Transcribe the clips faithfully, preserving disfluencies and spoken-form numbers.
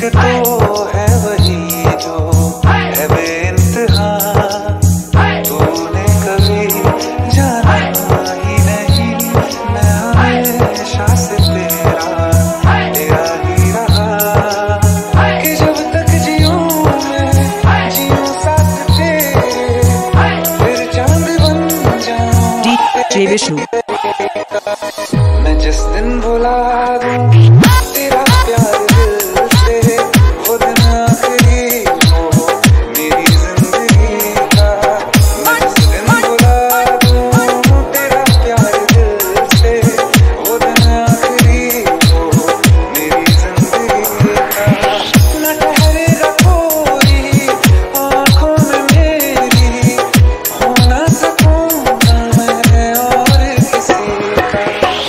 इश्क तो है वही जो है बेइंतहा, तूने कभी जाना ही नहीं, मैं हमेशा से तेरा तेरा ही रहा, कि जब तक जियूं मैं जियूं साथ तेरे, फिर चांद बन जाऊं डीजे विष्णु। मैं जिस दिन भुला दूं तेरा प्यार दिल से, वो दिन आखिरी हो मेरी जिंदगी का। मैं जिस दिन भुला दूं तेरा प्यार दिल से, वो दिन आखिरी हो मेरी जिंदगी का। न ठहरेगा कोई आँखों में मेरी, हो ना सकूंगा मैं और किसी का।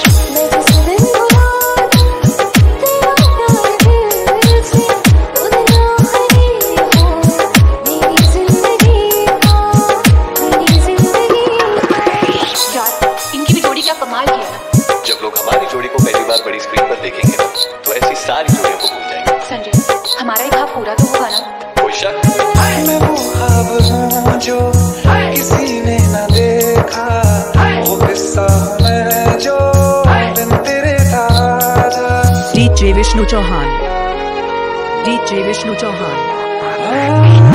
इनकी भी जोड़ी क्या कमाल की है ना। जब लोग हमारी जोड़ी को पहली बार बड़ी स्क्रीन पर देखेंगे ना, तो ऐसी सारी जोड़ियों को भूल जाएंगे। संजय, हमारा एक ख्वाब पूरा तो होगा ना? कोई शक? मैं वो ख्वाब हूँ जो किसी ने न देखा, वो किस्सा हूँ मैं जो दिन तेरे था। डीजे विष्णु चौहान। डीजे विष्णु चौहान। हाँ।